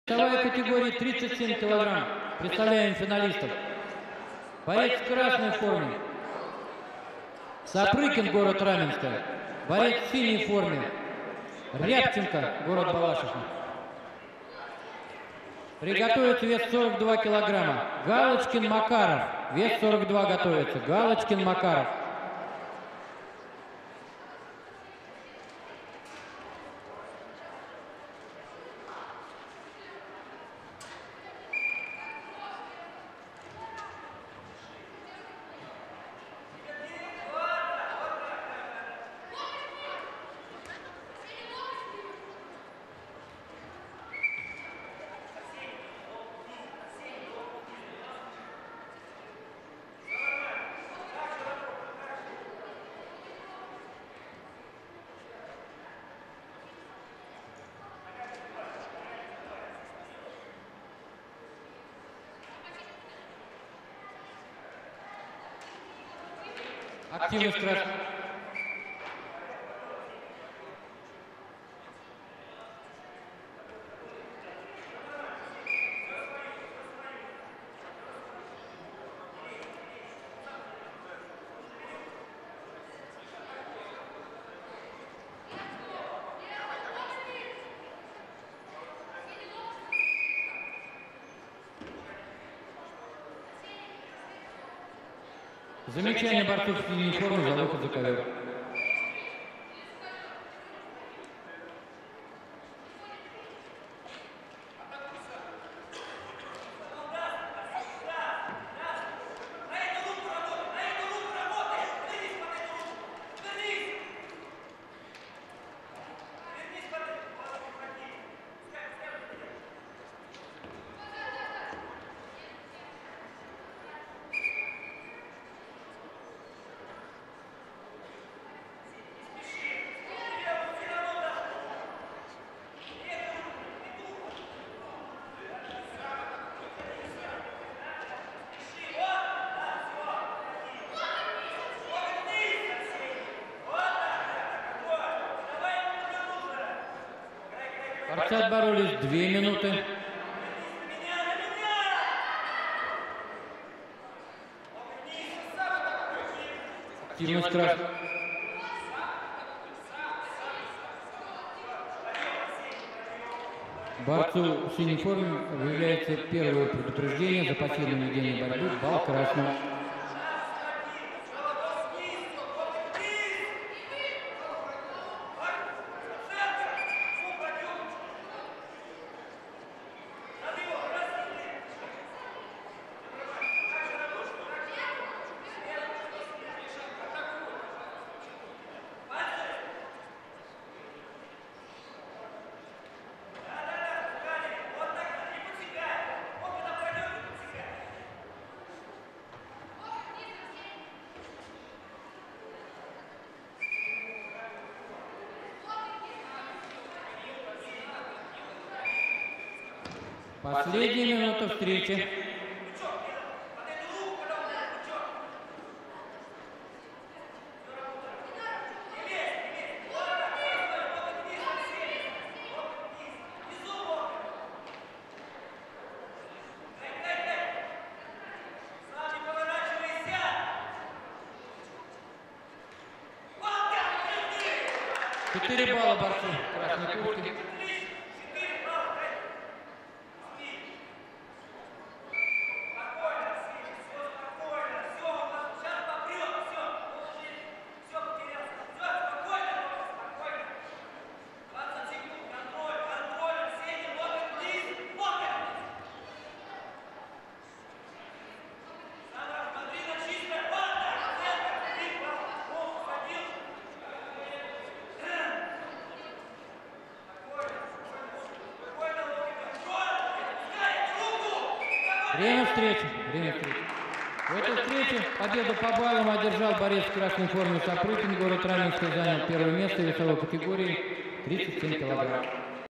Весовая категория 37 килограмм. Представляем финалистов. Борец в красной форме. Сапрыкин, город Раменское. Борец в синей форме. Рябченко, город Балашихи. Приготовится вес 42 килограмма. Галочкин, Макаров. Вес 42 готовится. Галочкин, Макаров. Активность красная. Замечание борцов в синей форме за выход за ковер. Борцы отборолись 2 минуты. Активность красная. Борцу в синей форме выявляется первое предупреждение за пассивное ведение борьбы. Балл красный. Последняя минута встречи. Четыре балла борцу красной куртки. Время встречи. В этой встрече победу по баллам одержал борец в красной форме Сапрыкин, город Раменское, занял первое место в весовой категории 37 килограмм.